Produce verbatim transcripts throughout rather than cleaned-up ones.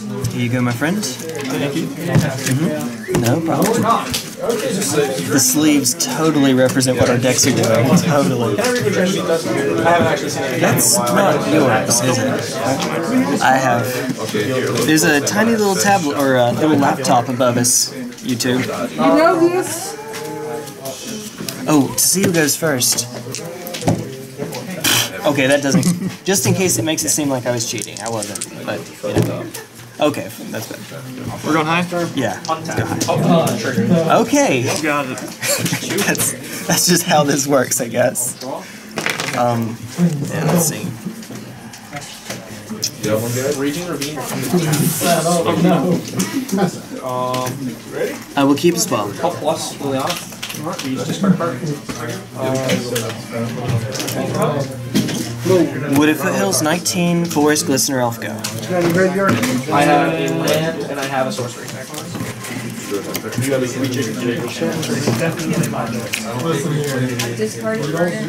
Here you go, my friend. Thank you. Mm-hmm. No problem. The sleeves totally represent what our decks are doing. Totally. That's not yours, is it? I have. There's a tiny little tablet or a little laptop above us, you two. You know this? Oh, to see who goes first. Okay, that doesn't. Just in case it makes it seem like I was cheating, I wasn't. But you know. Okay, that's good. We're going high? Yeah. Let's go high. Okay. Got it. that's that's just how this works, I guess. Um. Yeah. Let's see. Raging Ravine. Um, ready? I will keep as well. Oh, plus Liliana. You use discard card. Wood of Foothills, nineteen, Forest, Glistener, Elf, go. I have a land and I have a sorcery. You have a Discard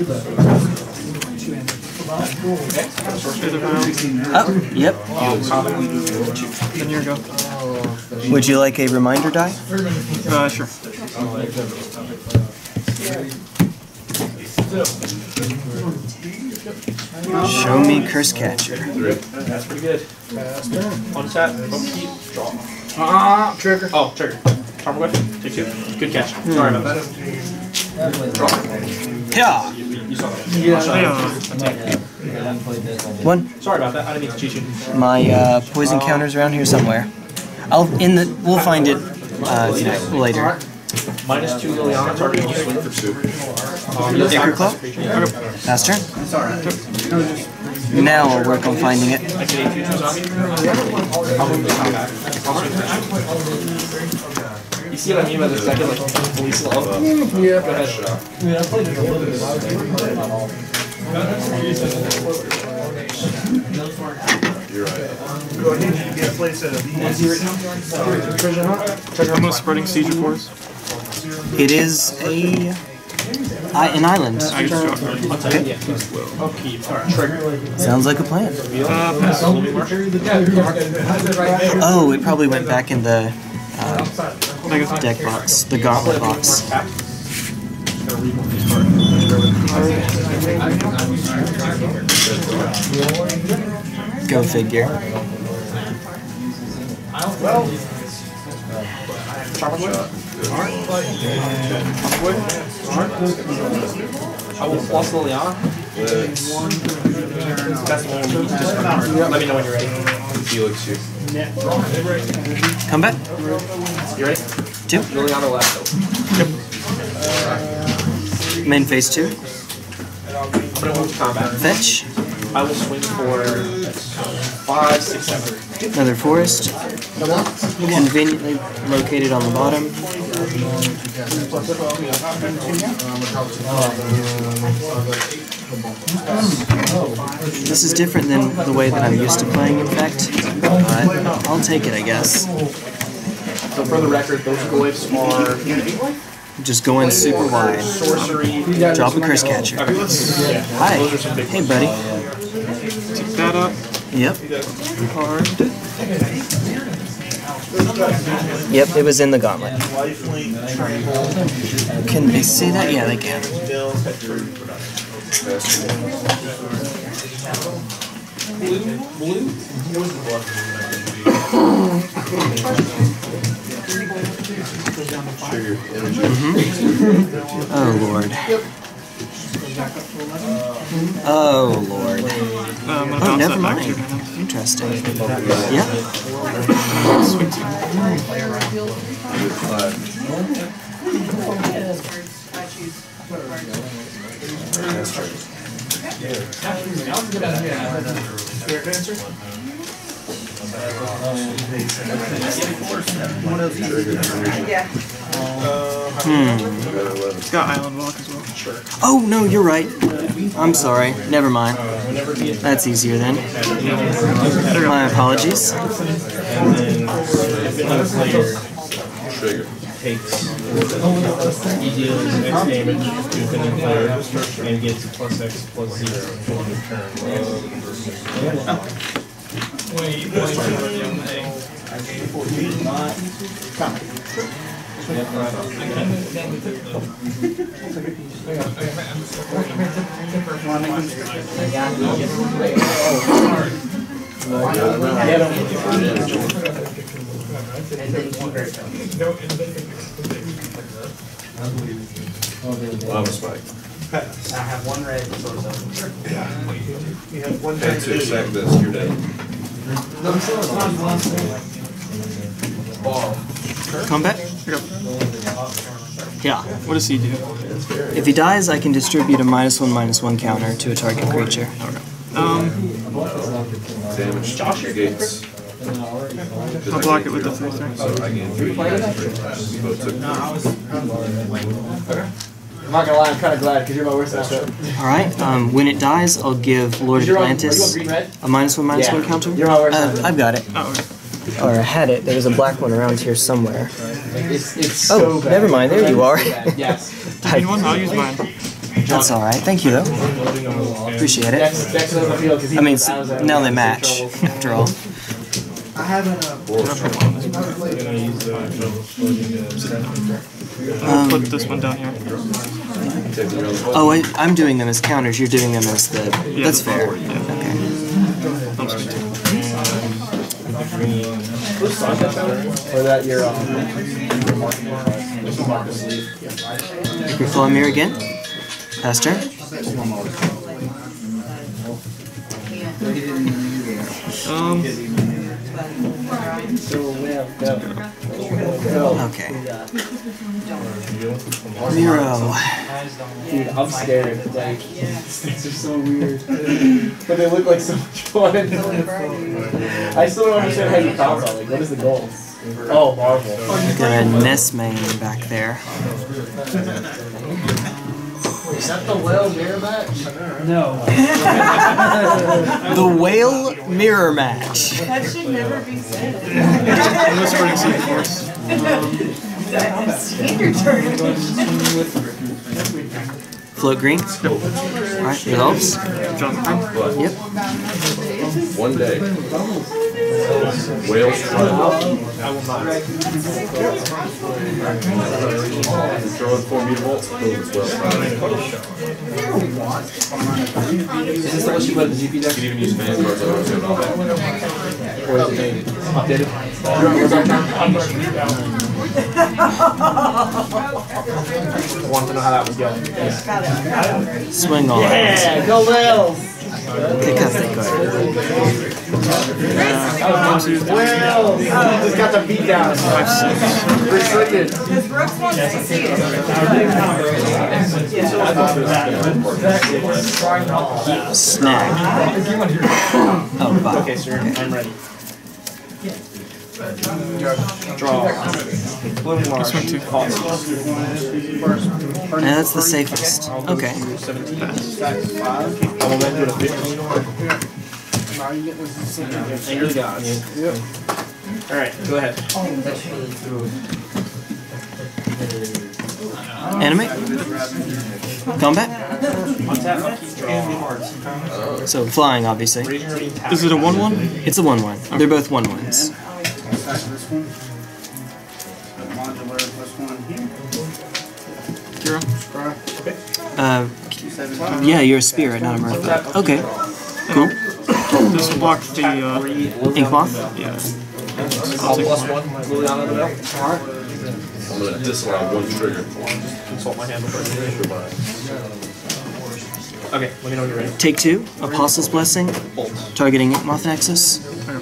Oh, yep. Then you go. Would you like a reminder die? Uh, sure. Show me Curse Catcher. That's pretty good. On tap, upkeep, draw. Ah, uh, trigger. Oh, trigger. Charm away. Take two. Good catch. Sorry about that. Draw. Yeah. You saw that. Yeah. One. Sorry about that. I didn't mean to cheat you. My uh, poison counter's around here somewhere. I'll in the. We'll find it uh, later. Minus two Liliana, target you swing for two. Acre Claw. Last turn. Now I'll work on finding it. I can two twos on you. I'll move the top back. You see what I mean by the second, like, fully slow? Yeah. Go ahead. You're right. Go ahead and get a place at a Treasure hunt? Treasure hunt with Spreading Siege of Force? It is a I, an island. I just dropped it. Okay. Okay. Alright, trigger. Sounds like a plan. Uh, pass. Oh, it probably went back in the uh, deck box, the gauntlet box. Go figure. Well, I will plus Liliana. That's the one we just let me know when you're ready. Felix, you. Come back. You ready? Two. Liliana left. Yep. Main phase two. I'm gonna move to combat. Fetch. I will swing for five, six, seven. Another forest. Conveniently located on the bottom. This is different than the way that I'm used to playing Infect, but I'll take it, I guess. So for the record, those glyphs are Just going super wide. sorcery. Drop a Curse Catcher. Hi. Hey, buddy. Pick that up. Yep. Card. Yep, it was in the gauntlet. Can they see that? Yeah, they can. Mm-hmm. Oh, Lord. Oh, Lord. Um, Oh, never mind. Interesting. Yeah. Hmm. It's got Island Walk as well. Sure. Oh, no, you're right. I'm sorry. Never mind. That's easier then. My apologies. Trigger. Takes he deals X damage to defending player and gets a plus X plus zero on the turn. Wait, Well, I'm a spike. I have one red sort of. You have one day to expect this, you're dead. Combat? Yeah. What does he do? If he dies, I can distribute a minus one, minus one counter to a target creature. Um, Damage negates. I'll block it with the three things. So I gain three. So it took I'm not gonna lie, I'm kind of glad because you're my worst matchup. Alright, um, when it dies, I'll give Lord You're on- Atlantis are you on green red? a minus one, minus Yeah. one counter. You're my worst Uh, matchup. I've got it. Oh, okay. Or I had it. There was a black one around here somewhere. It's, it's Oh, so bad. never mind. There you are. Yes. Do you need one? I'll use mine. That's alright. Thank you, though. Appreciate it. Next, next to the field because he I mean, was- I was s- out now of they some match, trouble. after all. I'll put this one down here. Oh, I, I'm doing them as counters. You're doing them as the... Yeah, That's the fair. forward, yeah. Okay. Helps me too. Or that you're um, Recall mirror again. Pass turn. Um, Okay. Miro. dude, I'm scared. Like, these are so weird. But they look like so much fun. I still don't understand how you bounce on. Like, what is the goal? Oh, Marvel. Got a Nessmane back there. Is that the whale mirror match? The whale mirror match. That should never be said. unless we're going to see the force. Standard turn. Float green. Alright, resolves. Jump through. Yep. one day. Whales trial. Throw in four meter bolts, kill this whale. Is this the one she put in the G P deck? You can even use man cards on it. Or is it made updated? I wanted to know how that was going. Swing all out. Yeah, go Wales! Kick out that card. Wales! Just got the beat down. Restricted. Because Brooks wants to see it. Snag. Oh, bye. Okay, sir, I'm ready. Draw. Blooming Marsh. This one too. And that's the safest. Okay. I will then do a fifteen. Anger the gods. Alright, go ahead. Animate. Combat. So flying, obviously. Is it a one one? It's a one one. They're both one ones. Kira? Uh, yeah, you're a spirit, not a merfolk. Okay. Cool. This will block the uh, Ink moth. yeah. I'll plus one, Liliana the Bell. I'm gonna disallow one trigger. Consult my hand before Okay, let me know when you're ready. Take two. Apostle's Blessing. Targeting Ink moth Nexus.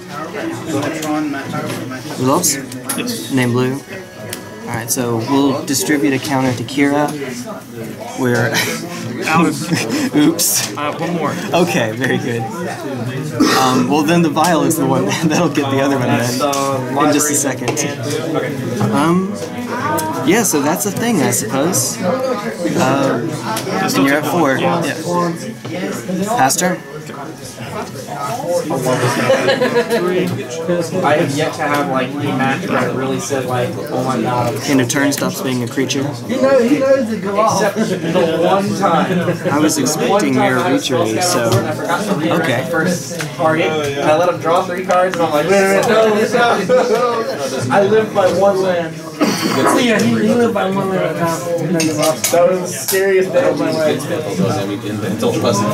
Resolves? Yes. Name blue. Alright, so we'll distribute a counter to Kira. We're... Out of Oops. uh, one more. Okay, very good. Um, well, then the vial is the one that'll get the other one then. In just a second. Um, yeah, so that's a thing, I suppose. Uh, and you're at four. Yeah. Pass turn. I have yet to have like a match where I really said like, oh my god. In a turn stops being a creature. He knows, he knows to go off. Except the one time. I was expecting Mirror Retreat, so... Okay. First target, and I let him draw three cards, and I'm like, no, no, no, no. I live by one land. Yeah, he, he lived by one leg at a time. That was the scariest day of my life. Until pleasant.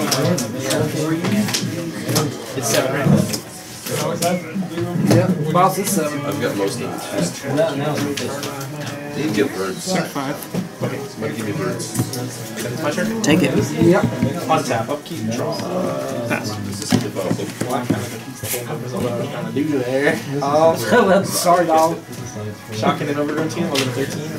It's seven, right? Yep, boss is seven. I've got most of them. You can get birds. Five. Okay, somebody give me birds. My turn? Take it. Yep. Untap, upkeep, draw. Pass. Do there. Um, Sorry, dog. Shocking and overgrown team, eleven thirteen.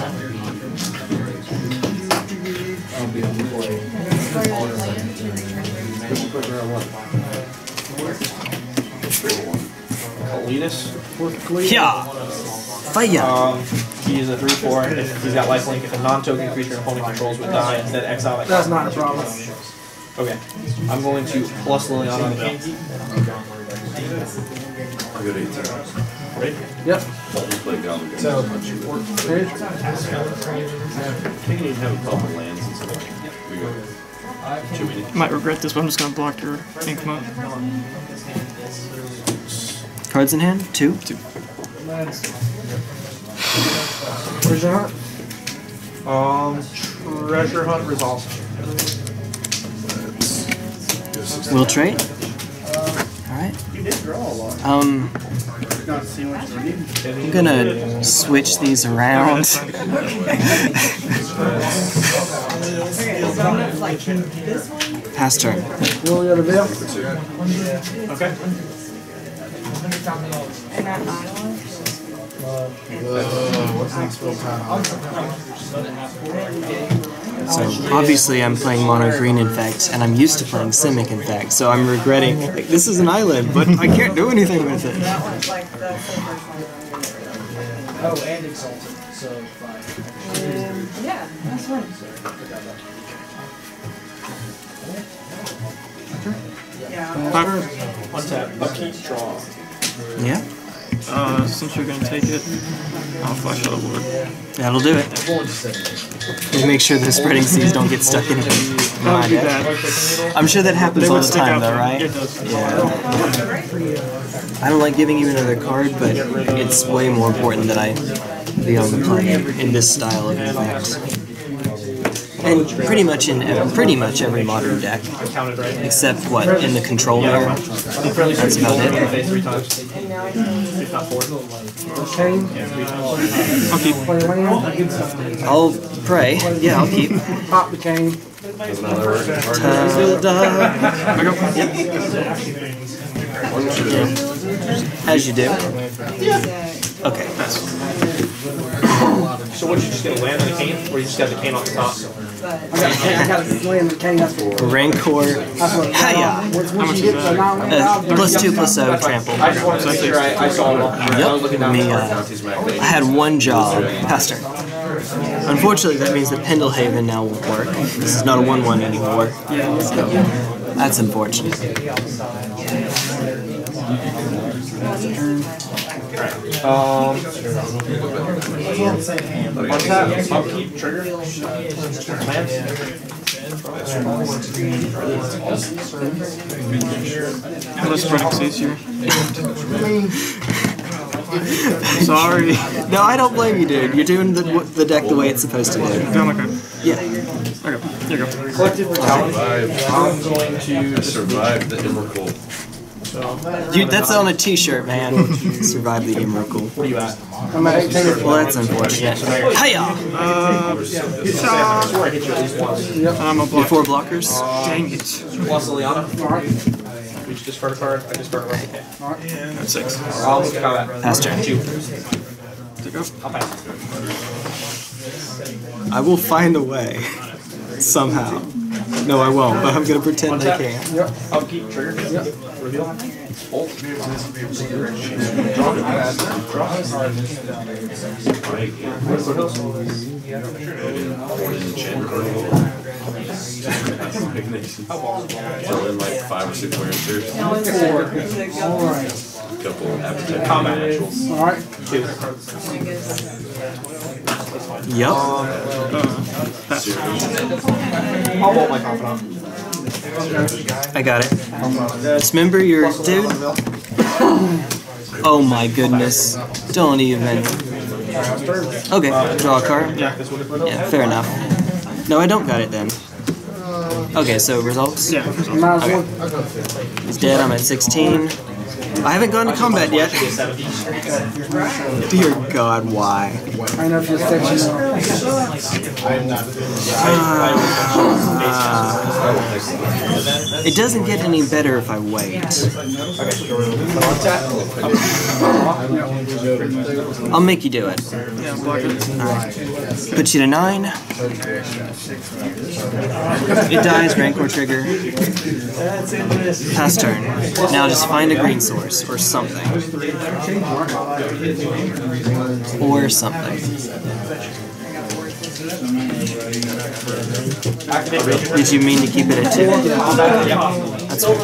Colitis. Yeah. Fire. Um, he is a three four. If he's got lifelink, if a non-token creature opponent controls would die, instead exile that. That's not a problem. Okay. I'm going to plus Liliana on the game. I got eighteen. Ready? Yep. Multi play Goblin. So, I think you have a couple lands and stuff. We go. Too many. Might regret this, but I'm just gonna block your ink mode. Cards in hand? Two? Two. where's your hunt? Um, treasure hunt resolves. We'll trade? Alright. Um, I'm gonna switch these around. Pass turn. You only got a bill? Okay. And that island. So obviously I'm playing Mono Green Infect, and I'm used to playing Simic Infect, so I'm regretting, like, this is an island, but I can't do anything with it. That one's like the first one. Oh, and Exalted. So, five. Um, yeah, that's fine. Yeah. Five. Untap, upkeep, draw. Yeah, Uh, since you're gonna take it, I'll flash out a board. that'll do it. Just make sure the spreading seas don't get stuck in That would my be deck. bad. I'm sure that happens They all would the stick time out though, there. right? It does. Yeah. I don't like giving you another card, but it's way more important that I be on the play in this style of effect. And pretty much in ev pretty much every modern deck, Counted right. except what, in the control layer. That's about it. Three times. If not four. Chain. I'll keep. Play land. I'll pray. Yeah, I'll keep. Pop the cane. Ta-da. I go. As you do. Okay. So what, you just gonna land on the cane, or you just got the cane on the top? I got, I got to land the cane. That's what. Rancor. That's what. Hiya. Once, once you get to non land, Uh, I'll plus two plus zero trample. I just wanted to make sure I, I saw it all. I was looking down. Me, uh, I had one job. Pass turn. Unfortunately, that means that Pendlehaven now won't work. This is not a one one anymore. So, that's unfortunate. Um, untap, upkeep, trigger, lands. I'm just spreading seas here. Sorry. No, I don't blame you, dude. You're doing the the deck the way it's supposed to do. Down like a. Yeah. Okay. Here you go. Collective brutality. Survived. I'm going to I survived the Emrakul. You, that's on a t-shirt, man. Survive the Emrakul. What are you at? I'm at eighteen. Well, that's unfortunate. Hiya! Uh, I swear I hit you at least once. I'm a Your block. four blockers? Dang it. Plus Liliana. We just discard a card. I discard a card. Okay. That's six. I'll look at combat. Pass turn. Two. Take off. I'll pass. I will find a way. Somehow. No, I won't, but I'm gonna pretend I can. Yep. Upkeep, trigger. Yep. Reveal. Bolt. Throw in like five or six lancers. A couple appetite combat naturals. Alright. Yup. I'll bolt my confidant. I got it. Dismember your dude. Oh my goodness. Don't even. Okay, draw a card. Yeah, fair enough. No, I don't got it then. Okay, so results? Yeah. Okay. He's dead, I'm at sixteen. I haven't gone to combat yet. Dear God, why? I know if you're fetching. Uh, it doesn't get any better if I wait. I'll make you do it. Alright. Put you to nine. It dies, Rancor trigger. Pass turn. Now just find a green source or something. Or something. Did you mean to keep it at two? That's cool.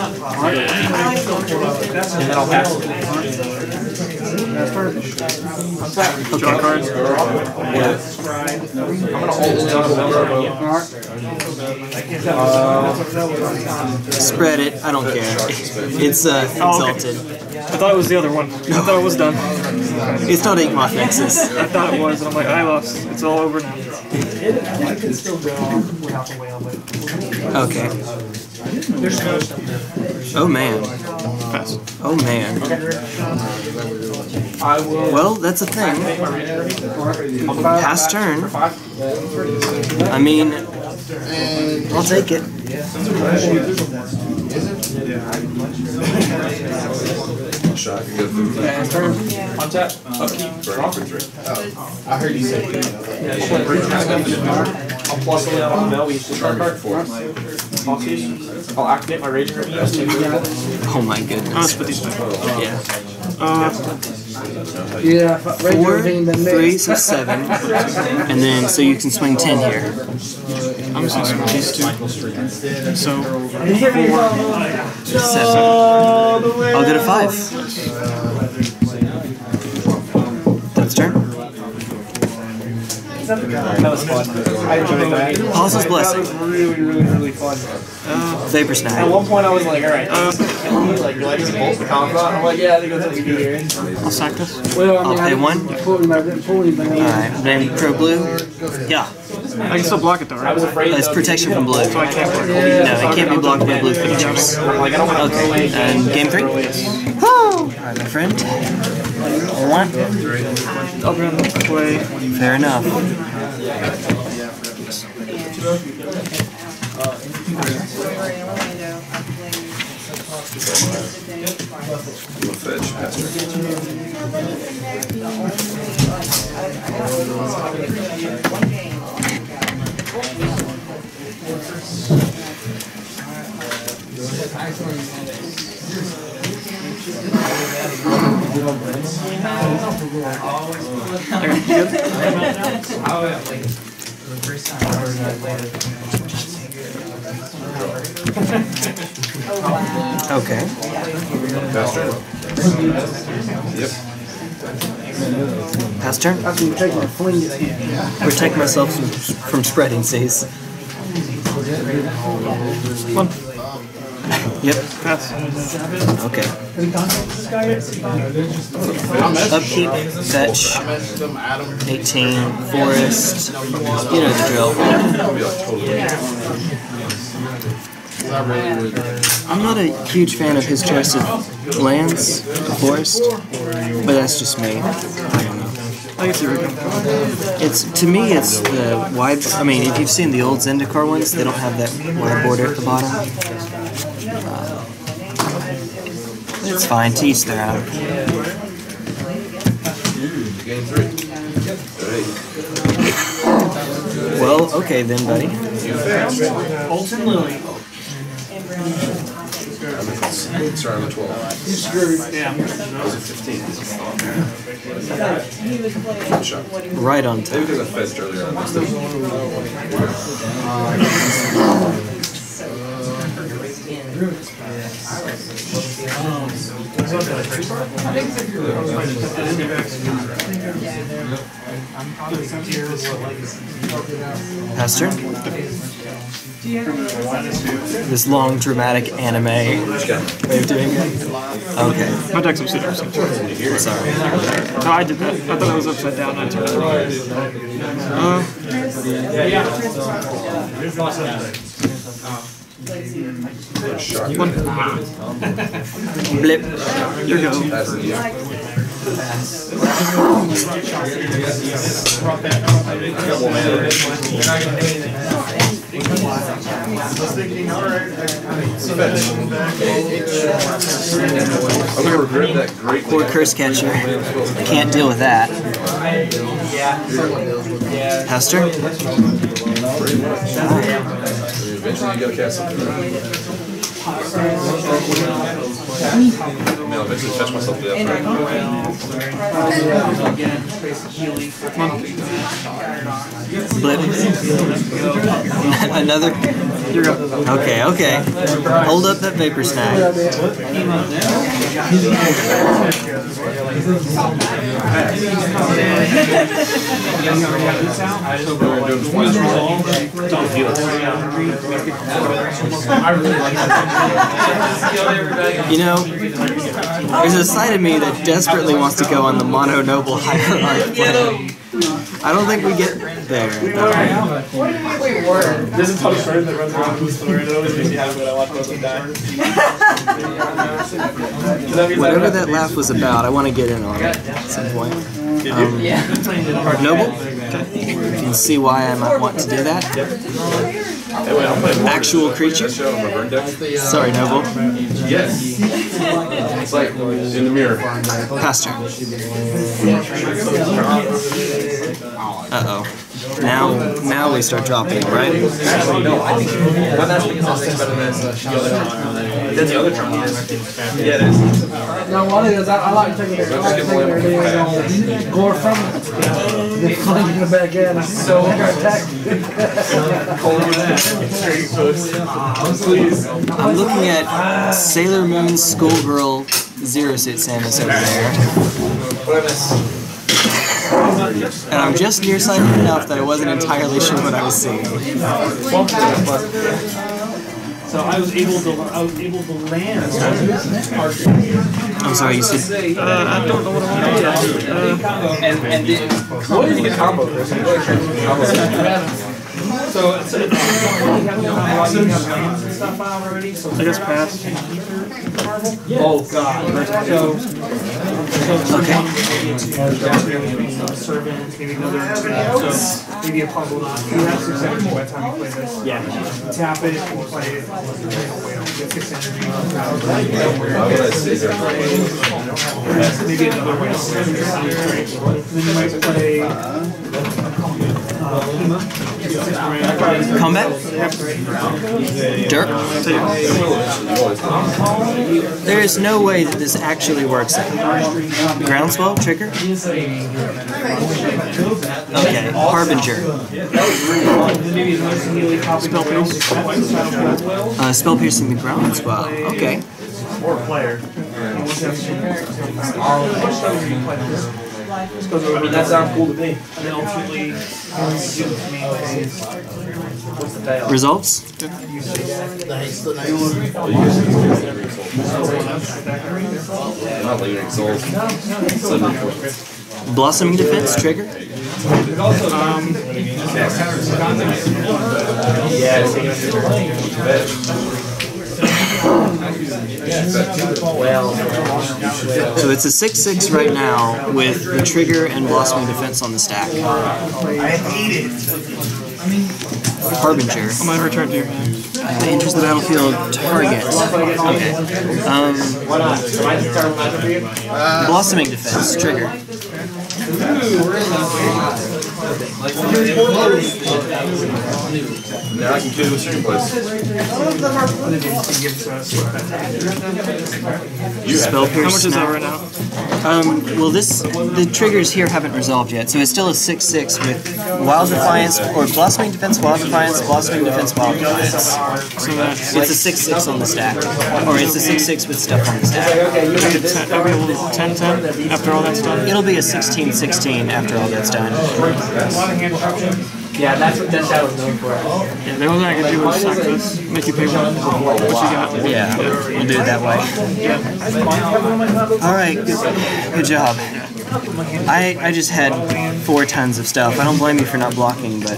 And then I'll pass it. That's perfect. Okay. Yeah. I'm gonna hold it down. Spread it. I don't care. It's uh, exalted. I thought it was the other one. I thought it was done. It's not Ink Moth Nexus. I thought it was, and I'm like, I lost. It's all over now. Okay. Oh man. Pass. Oh man. Well, that's a thing. Pass turn. I mean, I'll take it. Shot, you got fifteen. On tap. Upkeep, burn off and drink. I heard you say I'll plus it out on the bell. We should start card. Four. I'll activate my Raging Review. Oh my Oh, let's goodness. put these back. Yeah. Uh, Yeah, Four, three, so seven. And then, so you can swing ten here. I'm just gonna switch these two. So, Seven. I'll go to five. That's turn. That was fun. I enjoyed that. Pulse's Blessing. That was really, really, really fun. Vapor At Snag. one point, I was like, "All right, uh, like you're like to bolt the confidant." I'm like, "Yeah, I think that's what we do here." I'll sack this. Well, I'll pay one. Alright, then Pro Blue. Yeah. I can still block it though, I right? was afraid. That's protection from blue. So I can't block it. No, it can't be blocked by blue features. Like I don't want to Okay, and game three. Alright, my friend. One. Open and play. Fair enough. I'm a fetch, pass turn. Okay, you good? Okay. Pass turn. Yep. Pass turn. Protect myself from, from spreading, says. One. Yep. Pass. Okay. Upkeep, fetch, eighteen, forest. You know the drill. I'll be like totally. I'm not a huge fan of his choice of lands, the forest, but that's just me. I don't know. I can see where you're coming from. It's to me, it's the wide. I mean, if you've seen the old Zendikar ones, they don't have that wide border at the bottom. Uh, it's fine. To each their own. Game three. Alright. Well, okay then, buddy. Bolton Lily. Sorry, I'm a twelve. Yeah. I was at fifteen. Shot. Right on Maybe time. because I fetched earlier on this thing. Pastor? This long, dramatic anime way of doing it? Okay. My deck's upside down. Sorry. No, I did that. I thought it was upside down. I turned it around. Uh, one. Blip. Here you go. I'm gonna regret that great Poor curse catcher. Can't deal with that. Pastor? Eventually you gotta cast something. I'll eventually touch myself to death. Blip. Another. Okay, okay. Hold up that vapor snack. You know, there's a side of me that desperately wants to go on the Mono Noble hierarchy plan. I don't think we get there, though. There's a ton of birds that runs around in the store, and it always makes me happy when I watch one of them die. Whatever that laugh was about, I want to get in on it at some point. Um, Noble? You can see why I might want to do that. Actual creature? Sorry, Noble. Yes. It's like in the mirror. Pastor. Uh-oh. Now, now we start dropping, right? No, I think one that's because this better than the other Trump. Yeah, it is. No, what it is, I, I like taking it. I like taking everything on gore from it. Then flinging it back in. So Please. I'm looking at Sailor Moon Schoolgirl Zero Suit Samus over there. What I miss? And I'm just nearsighted enough that I wasn't entirely sure what I was seeing. So I was able to I was able to land. I'm sorry, you said. Uh, I don't know what I want to do. Uh, And and the what did you get combo? So it's it's stuff already. So I guess pass. Oh god. So Okay. servant, maybe another so maybe a puzzle. You have six energy by the time you play this. Yeah. Tap it, you play it, get six energy. Maybe another way. Then you might play Combat? Dirt? There is no way that this actually works. Groundswell? Trigger? Okay. Harbinger. Spell pierce. Uh, spell piercing the groundswell. Okay. Or player. I mean, that sounds cool to me. And then ultimately, you do the main phase. What's the payoff? Results? Not like exalt. Blossoming Defense? Trigger? Um, So it's a six six right now with the trigger and blossoming defense on the stack. Harbinger. I'm gonna return to your hand. Uh, enters the battlefield target. Okay. Um, blossoming defense. Trigger. Now I can kill you with stream place. Spell How much is that right now? Um, well, this the triggers here haven't resolved yet, so it's still a six six with Wild Defiance or Blossoming Defense, Wild Defiance, Blossoming Defense, Wild Defiance. So that's It's a six six on the stack, or it's a six six with stuff on the stack. it'll be a little ten ten after all that's done. It'll be a sixteen sixteen after all that's done. Yeah, that's what Death Shadow was known for. Yeah, the only thing I can do is sack this, make you pay one. What you got? Yeah, we'll do it that way. All right, good, good job. I I just had four tons of stuff. I don't blame you for not blocking, but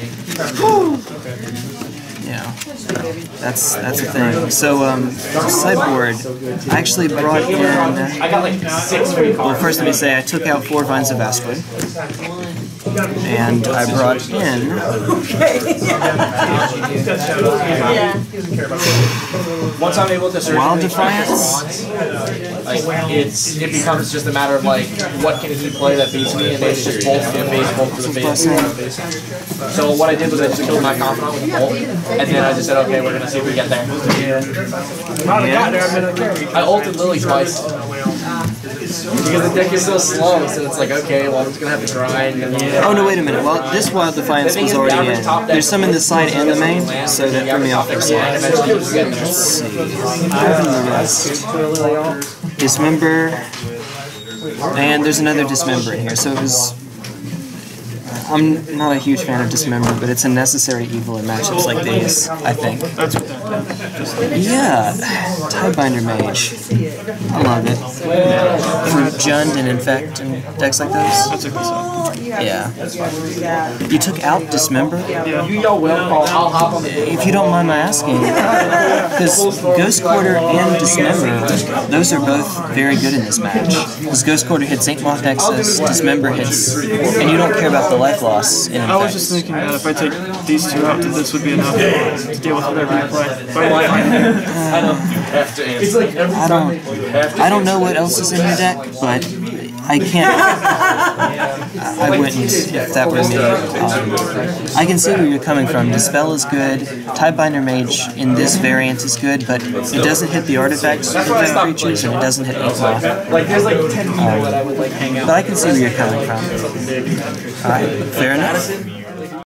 yeah, that's that's the thing. So um, sideboard, I actually brought in. I got like six free Well, cards. first let me say I took out four Vines of Vastwood, and I brought in. Once I'm able to search Wild the Defiance? like it's it becomes just a matter of like what can he play that beats me, and they just bolt for the face, bolt for the face. So what I did was I just killed my confidant with a bolt, and then I just said, okay, we're gonna see if we get there. I ulted Lily twice. Because the deck is so slow, so it's like, okay, well, I'm just gonna have to grind. And Oh no, wait a minute. Well, this Wild Defiance was already in. There's some in the side and the main, so that threw me off the side. Let's see. Open the rest. Dismember. And there's another Dismember in here, so it was... I'm not a huge fan of Dismember, but it's a necessary evil in matchups like these, I think. Yeah, Tidebinder Mage. I love it. For Jund and Infect and decks like those. That's a good song. Yeah. You took out Dismember? you yell well call, I'll hop on the If you don't mind my asking, because Ghost Quarter and Dismember, those are both very good in this match. Because Ghost Quarter hits Inkmoth Nexus, Dismember hits, and you don't care about the life loss in I was just Infect. thinking that if I take these two out, that this would be enough to deal with whatever you play. But I Have to answer. I don't, I don't know what else is in your deck, but I can't. I wouldn't if that were me. Um, I can see where you're coming from. Dispel is good. Tidebinder Mage in this variant is good, but it doesn't hit the artifacts of the creatures, and it doesn't hit Inkmoth. Like, there's like ten people that I would like hang out But I can see where you're coming from. Alright, fair enough.